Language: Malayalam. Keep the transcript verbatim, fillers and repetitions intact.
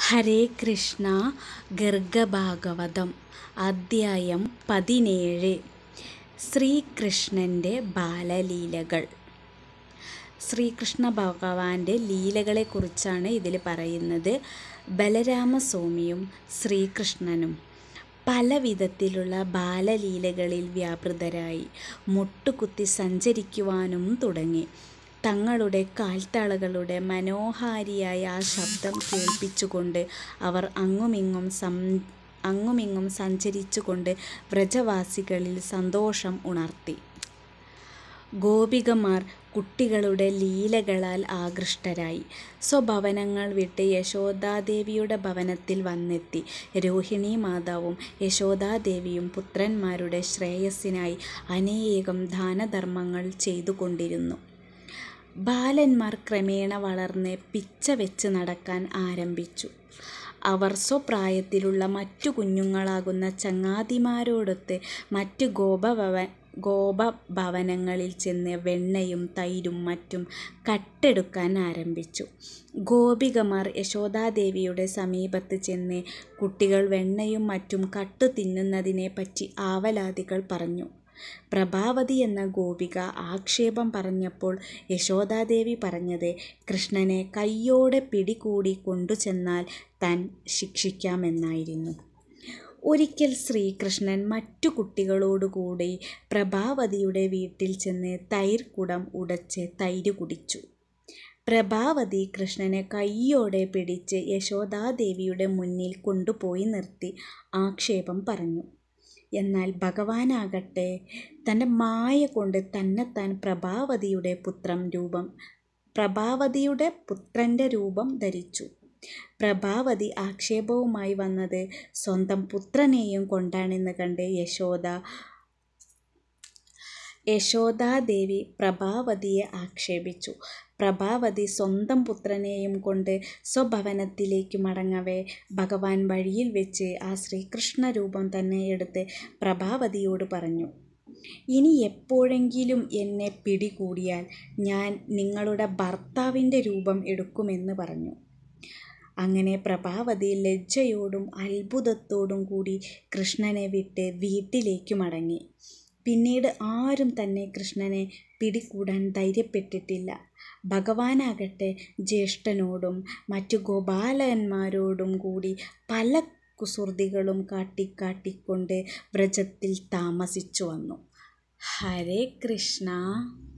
ഹരേ കൃഷ്ണ. ഗർഗഭാഗവതം അദ്ധ്യായം പതിനേഴ്. ശ്രീകൃഷ്ണൻ്റെ ബാലലീലകൾ. ശ്രീകൃഷ്ണ ഭഗവാന്റെ ലീലകളെക്കുറിച്ചാണ് ഇതിൽ പറയുന്നത്. ബലരാമസ്വാമിയും ശ്രീകൃഷ്ണനും പല വിധത്തിലുള്ള ബാലലീലകളിൽ വ്യാപൃതരായി മുട്ടുകുത്തി സഞ്ചരിക്കുവാനും തുടങ്ങി. തങ്ങളുടെ കാൽത്തളകളുടെ മനോഹാരിയായ ആ ശബ്ദം കേൾപ്പിച്ചുകൊണ്ട് അവർ അങ്ങുമിങ്ങും സം അങ്ങുമിങ്ങും സഞ്ചരിച്ചുകൊണ്ട് വ്രജവാസികളിൽ സന്തോഷം ഉണർത്തി. ഗോപികമാർ കുട്ടികളുടെ ലീലകളാൽ ആകൃഷ്ടരായി. സ്വഭവനങ്ങൾ വിട്ട് യശോദാദേവിയുടെ ഭവനത്തിൽ വന്നെത്തി. രോഹിണി മാതാവും യശോദാദേവിയും പുത്രന്മാരുടെ ശ്രേയസ്സിനായി അനേകം ദാനധർമ്മങ്ങൾ ചെയ്തുകൊണ്ടിരുന്നു. ബാലന്മാർ ക്രമേണ വളർന്ന് പിച്ച വെച്ച് നടക്കാൻ ആരംഭിച്ചു. അവർ സ്വപ്രായത്തിലുള്ള മറ്റു കുഞ്ഞുങ്ങളാകുന്ന ചങ്ങാതിമാരോടൊത്ത് മറ്റു ഗോപഭവ ഗോപഭവനങ്ങളിൽ ചെന്ന് വെണ്ണയും തൈരും മറ്റും കട്ടെടുക്കാൻ ആരംഭിച്ചു. ഗോപികമാർ യശോദാദേവിയുടെ സമീപത്ത് ചെന്ന് കുട്ടികൾ വെണ്ണയും മറ്റും കട്ടു തിന്നുന്നതിനെപ്പറ്റി ആവലാതികൾ പറഞ്ഞു. പ്രഭാവതി എന്ന ഗോപിക ആക്ഷേപം പറഞ്ഞപ്പോൾ യശോദാദേവി പറഞ്ഞത് കൃഷ്ണനെ കയ്യോടെ പിടികൂടി കൊണ്ടുചെന്നാൽ താൻ ശിക്ഷിക്കാമെന്നായിരുന്നു. ഒരിക്കൽ ശ്രീകൃഷ്ണൻ മറ്റു കുട്ടികളോടുകൂടി പ്രഭാവതിയുടെ വീട്ടിൽ ചെന്ന് തൈർക്കുടം ഉടച്ച് തൈര് കുടിച്ചു. പ്രഭാവതി കൃഷ്ണനെ കയ്യോടെ പിടിച്ച് യശോദാദേവിയുടെ മുന്നിൽ കൊണ്ടുപോയി നിർത്തി ആക്ഷേപം പറഞ്ഞു. എന്നാൽ ഭഗവാനാകട്ടെ തൻ്റെ മായ കൊണ്ട് തന്നെത്താൻ പ്രഭാവതിയുടെ പുത്രൻ രൂപം പ്രഭാവതിയുടെ പുത്രൻ്റെ രൂപം ധരിച്ചു. പ്രഭാവതി ആക്ഷേപവുമായി വന്നത് സ്വന്തം പുത്രനെയും കൊണ്ടാണെന്ന് കണ്ട് യശോദ യശോദാദേവി പ്രഭാവതിയെ ആക്ഷേപിച്ചു. പ്രഭാവതി സ്വന്തം പുത്രനെയും കൊണ്ട് സ്വഭവനത്തിലേക്ക് മടങ്ങവേ ഭഗവാൻ വഴിയിൽ വെച്ച് ആ ശ്രീകൃഷ്ണ രൂപം തന്നെ എടുത്ത് പ്രഭാവതിയോട് പറഞ്ഞു, ഇനി എപ്പോഴെങ്കിലും എന്നെ പിടികൂടിയാൽ ഞാൻ നിങ്ങളുടെ ഭർത്താവിൻ്റെ രൂപം എടുക്കുമെന്ന് പറഞ്ഞു. അങ്ങനെ പ്രഭാവതി ലജ്ജയോടും അത്ഭുതത്തോടും കൂടി കൃഷ്ണനെ വിട്ട് വീട്ടിലേക്ക് മടങ്ങി. പിന്നീട് ആരും തന്നെ കൃഷ്ണനെ പിടികൂടാൻ ധൈര്യപ്പെട്ടിട്ടില്ല. ഭഗവാനാകട്ടെ ജ്യേഷ്ഠനോടും മറ്റു ഗോപാലന്മാരോടും കൂടി പല കുസൃതികളും കാട്ടിക്കാട്ടിക്കൊണ്ട് വ്രജത്തിൽ താമസിച്ചു വന്നു. ഹരേ കൃഷ്ണ.